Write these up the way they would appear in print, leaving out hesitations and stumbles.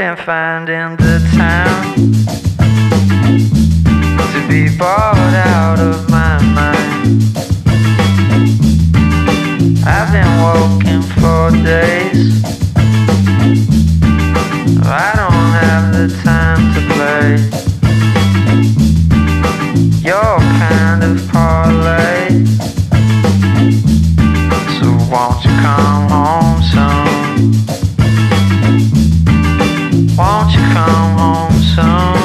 been finding the time to be bored out of my mind. I've been walking for days. I don't have the time to play your kind of parlay. So won't you come home soon? Won't you come home soon?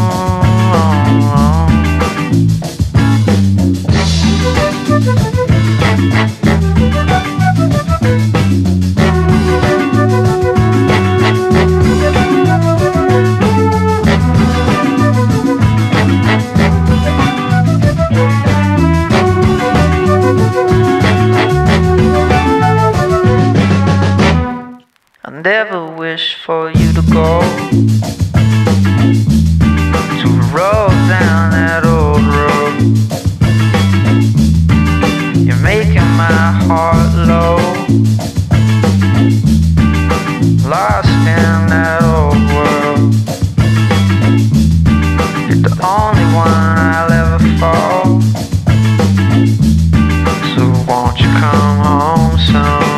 I never wish for you to go, to roll down that old road. You're making my heart low, lost in that old world. You're the only one I'll ever fall. So won't you come home soon?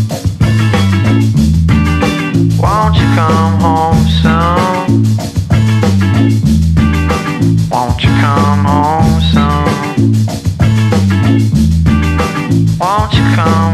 Won't you come home soon? Won't you come home soon? Won't you come